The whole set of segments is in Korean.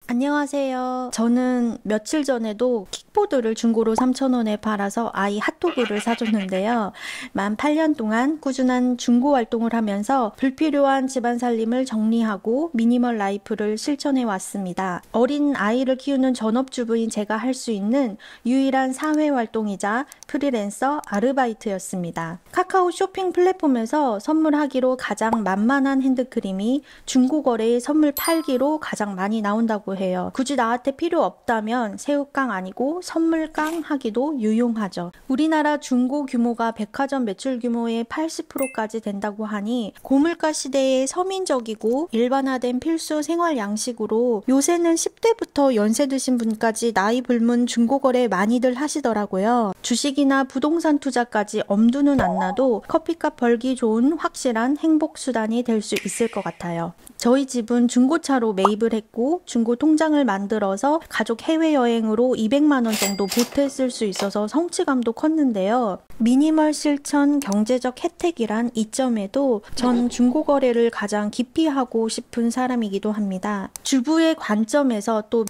안녕하세요. 저는 며칠 전에도 킥보드를 중고로 3,000원에 팔아서 아이 핫도그를 사줬는데요. 만 8년 동안 꾸준한 중고 활동을 하면서 불필요한 집안 살림을 정리하고 미니멀 라이프를 실천해 왔습니다. 어린 아이를 키우는 전업주부인 제가 할 수 있는 유일한 사회 활동이자 프리랜서 아르바이트였습니다. 카카오 쇼핑 플랫폼에서 선물하기로 가장 만만한 핸드크림이 중고 거래에 선물 팔기로 가장 많이 나온다고 해요. 굳이 나한테 필요 없다면 새우깡 아니고 선물깡 하기도 유용하죠. 우리나라 중고 규모가 백화점 매출 규모의 80%까지 된다고 하니 고물가 시대에 서민적이고 일반화된 필수 생활 양식으로 요새는 10대부터 연세 드신 분까지 나이 불문 중고 거래 많이들 하시더라고요. 주식이나 부동산 투자까지 엄두는 안 나도 커피값 벌기 좋은 확실한 행복 수단이 될 수 있을 것 같아요. 저희 집은 중고차로 매입을 했고 중고 통장을 만들어서 가족 해외여행으로 200만 원 정도 보탰을 수 있어서 성취감도 컸는데요. 미니멀 실천 경제적 혜택이란 이점에도 전 중고 거래를 가장 깊이 하고 싶은 사람이기도 합니다. 주부의 관점에서 또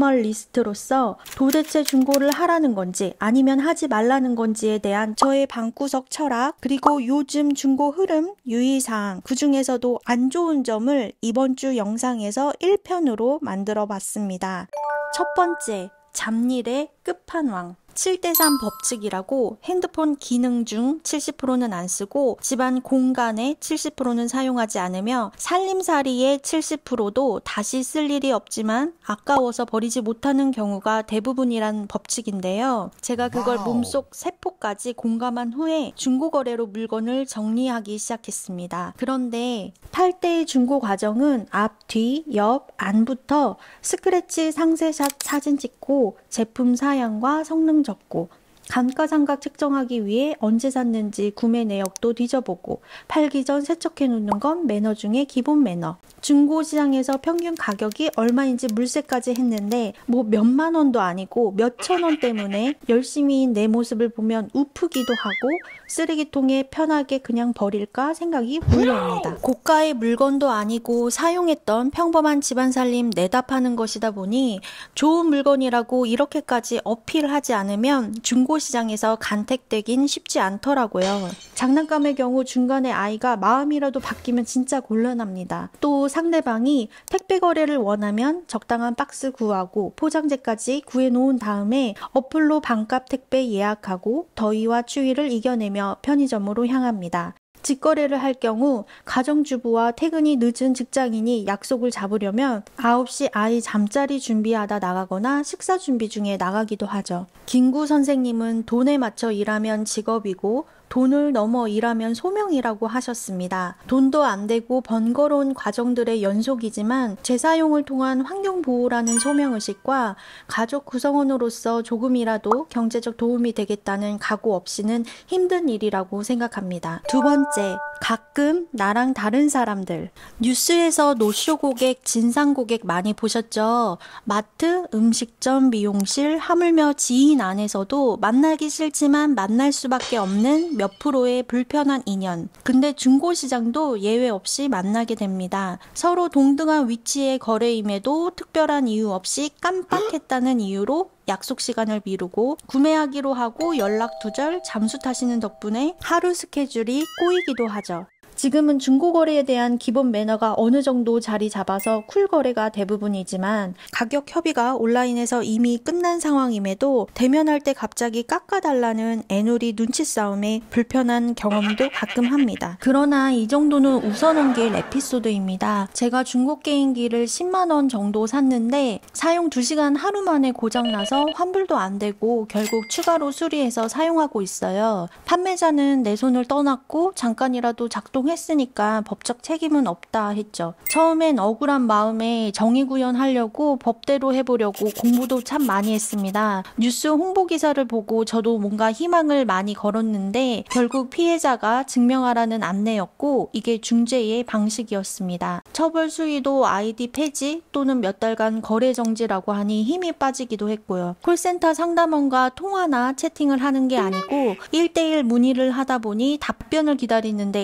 미니멀리스트로서 도대체 중고를 하라는 건지 아니면 하지 말라는 건지에 대한 저의 방구석 철학, 그리고 요즘 중고 흐름, 유의사항, 그 중에서도 안 좋은 점을 이번 주 영상에서 1편으로 만들어 봤습니다. 첫 번째, 잡일의 끝판왕. 7대3 법칙이라고 핸드폰 기능 중 70%는 안 쓰고 집안 공간의 70%는 사용하지 않으며 살림살이의 70%도 다시 쓸 일이 없지만 아까워서 버리지 못하는 경우가 대부분이란 법칙인데요. 제가 그걸 몸속 세포까지 공감한 후에 중고거래로 물건을 정리하기 시작했습니다. 그런데 팔 때의 중고 과정은 앞, 뒤, 옆, 안부터 스크래치 상세샷 사진 찍고 제품 사양과 성능 적고 감가상각 책정하기 위해 언제 샀는지 구매 내역도 뒤져보고 팔기 전 세척해 놓는 건 매너 중에 기본 매너. 중고시장에서 평균 가격이 얼마인지 물세까지 했는데 뭐 몇만 원도 아니고 몇천 원 때문에 열심히인 내 모습을 보면 우프기도 하고 쓰레기통에 편하게 그냥 버릴까 생각이 물려옵니다. 고가의 물건도 아니고 사용했던 평범한 집안살림 내다 파는 것이다 보니 좋은 물건이라고 이렇게까지 어필하지 않으면 중고시장에서 간택되긴 쉽지 않더라고요. 장난감의 경우 중간에 아이가 마음이라도 바뀌면 진짜 곤란합니다. 또 상대방이 택배 거래를 원하면 적당한 박스 구하고 포장재까지 구해놓은 다음에 어플로 반값 택배 예약하고 더위와 추위를 이겨내며 편의점으로 향합니다. 직거래를 할 경우 가정주부와 퇴근이 늦은 직장인이 약속을 잡으려면 9시 아이 잠자리 준비하다 나가거나 식사 준비 중에 나가기도 하죠. 김구 선생님은 돈에 맞춰 일하면 직업이고 돈을 넘어 일하면 소명이라고 하셨습니다. 돈도 안 되고 번거로운 과정들의 연속이지만 재사용을 통한 환경보호라는 소명의식과 가족 구성원으로서 조금이라도 경제적 도움이 되겠다는 각오 없이는 힘든 일이라고 생각합니다. 두 번째, 가끔 나랑 다른 사람들. 뉴스에서 노쇼 고객, 진상 고객 많이 보셨죠? 마트, 음식점, 미용실, 하물며 지인 안에서도 만나기 싫지만 만날 수밖에 없는 몇 프로의 불편한 인연. 근데 중고시장도 예외 없이 만나게 됩니다. 서로 동등한 위치의 거래임에도 특별한 이유 없이 깜빡했다는 이유로 약속 시간을 미루고 구매하기로 하고 연락 두절, 잠수 타시는 덕분에 하루 스케줄이 꼬이기도 하죠. 지금은 중고거래에 대한 기본 매너가 어느 정도 자리 잡아서 쿨거래가 대부분이지만 가격 협의가 온라인에서 이미 끝난 상황임에도 대면할 때 갑자기 깎아달라는 애누리 눈치 싸움에 불편한 경험도 가끔 합니다. 그러나 이 정도는 웃어넘길 에피소드입니다. 제가 중고 게임기를 10만 원 정도 샀는데 사용 2시간 하루 만에 고장나서 환불도 안 되고 결국 추가로 수리해서 사용하고 있어요. 판매자는 내 손을 떠났고 잠깐이라도 했으니까 법적 책임은 없다 했죠. 처음엔 억울한 마음에 정의 구현하려고 법대로 해보려고 공부도 참 많이 했습니다. 뉴스 홍보 기사를 보고 저도 뭔가 희망을 많이 걸었는데 결국 피해자가 증명하라는 안내였고 이게 중재의 방식이었습니다. 처벌 수위도 아이디 폐지 또는 몇 달간 거래 정지라고 하니 힘이 빠지기도 했고요. 콜센터 상담원과 통화나 채팅을 하는 게 아니고 1대1 문의를 하다 보니 답변을 기다리는데 인내심이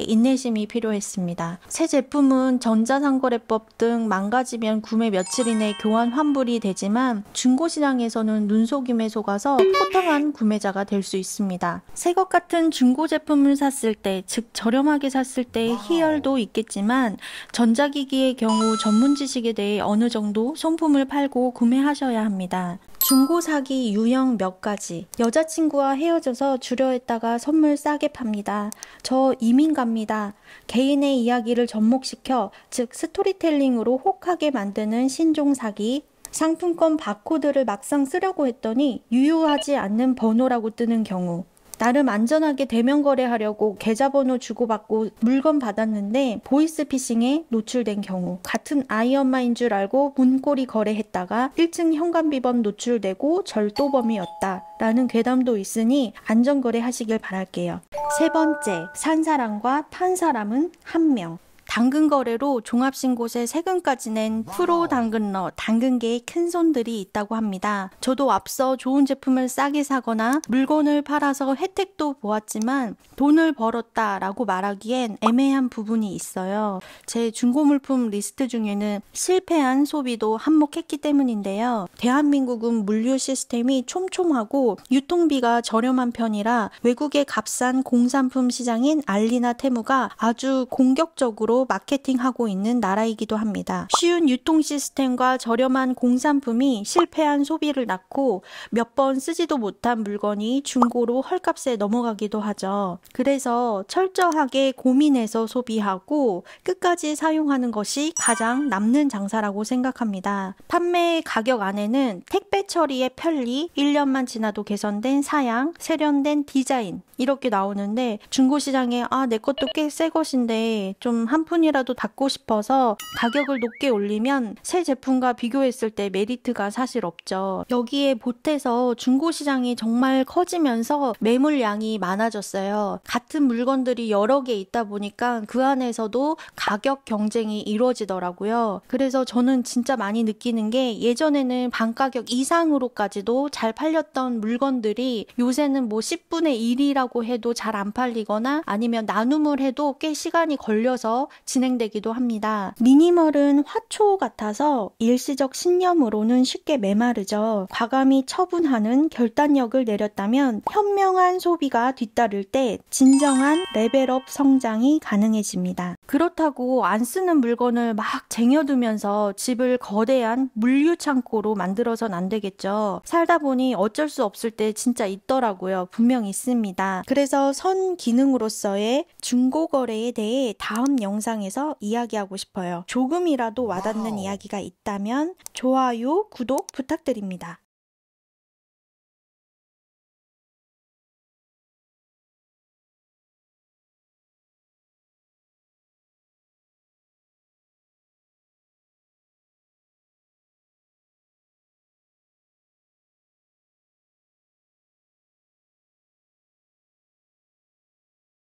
조심이 필요했습니다. 새 제품은 전자상거래법 등 망가지면 구매 며칠 이내 교환 환불이 되지만 중고시장에서는 눈속임에 속아서 호탕한 구매자가 될 수 있습니다. 새 것 같은 중고 제품을 샀을 때, 즉 저렴하게 샀을 때의 희열도 있겠지만 전자기기의 경우 전문 지식에 대해 어느 정도 손품을 팔고 구매하셔야 합니다. 중고 사기 유형 몇 가지. 여자친구와 헤어져서 주려 했다가 선물 싸게 팝니다. 저 이민 갑니다. 개인의 이야기를 접목시켜, 즉 스토리텔링으로 혹하게 만드는 신종 사기. 상품권 바코드를 막상 쓰려고 했더니 유효하지 않는 번호라고 뜨는 경우. 나름 안전하게 대면 거래하려고 계좌번호 주고받고 물건 받았는데 보이스피싱에 노출된 경우, 같은 아이 엄마인 줄 알고 문고리 거래했다가 1층 현관비번 노출되고 절도범이었다 라는 괴담도 있으니 안전거래 하시길 바랄게요. 세 번째, 산 사람과 판 사람은 한 명. 당근 거래로 종합신고세 세금까지 낸 프로 당근러, 당근계의 큰 손들이 있다고 합니다. 저도 앞서 좋은 제품을 싸게 사거나 물건을 팔아서 혜택도 보았지만 돈을 벌었다라고 말하기엔 애매한 부분이 있어요. 제 중고물품 리스트 중에는 실패한 소비도 한몫했기 때문인데요. 대한민국은 물류 시스템이 촘촘하고 유통비가 저렴한 편이라 외국의 값싼 공산품 시장인 알리나 테무가 아주 공격적으로 마케팅하고 있는 나라이기도 합니다. 쉬운 유통 시스템과 저렴한 공산품이 실패한 소비를 낳고 몇 번 쓰지도 못한 물건이 중고로 헐값에 넘어가기도 하죠. 그래서 철저하게 고민해서 소비하고 끝까지 사용하는 것이 가장 남는 장사라고 생각합니다. 판매 가격 안에는 택배 처리의 편리, 1년만 지나도 개선된 사양, 세련된 디자인 이렇게 나오는데 중고시장에 내 것도 꽤 새 것인데 좀 한 푼이라도 받고 싶어서 가격을 높게 올리면 새 제품과 비교했을 때 메리트가 사실 없죠. 여기에 보태서 중고시장이 정말 커지면서 매물량이 많아졌어요. 같은 물건들이 여러 개 있다 보니까 그 안에서도 가격 경쟁이 이루어지더라고요. 그래서 저는 진짜 많이 느끼는 게 예전에는 반가격 이상으로까지도 잘 팔렸던 물건들이 요새는 뭐 10분의 1이라고 해도 잘 안 팔리거나 아니면 나눔을 해도 꽤 시간이 걸려서 진행되기도 합니다. 미니멀은 화초 같아서 일시적 신념으로는 쉽게 메마르죠. 과감히 처분하는 결단력을 내렸다면 현명한 소비가 뒤따를 때 진정한 레벨업 성장이 가능해집니다. 그렇다고 안 쓰는 물건을 막 쟁여두면서 집을 거대한 물류 창고로 만들어선 안 되겠죠. 살다 보니 어쩔 수 없을 때 진짜 있더라고요. 분명 있습니다. 그래서 선 기능으로서의 중고 거래에 대해 다음 영상에서 이야기하고 싶어요. 조금이라도 와닿는 이야기가 있다면 좋아요, 구독 부탁드립니다.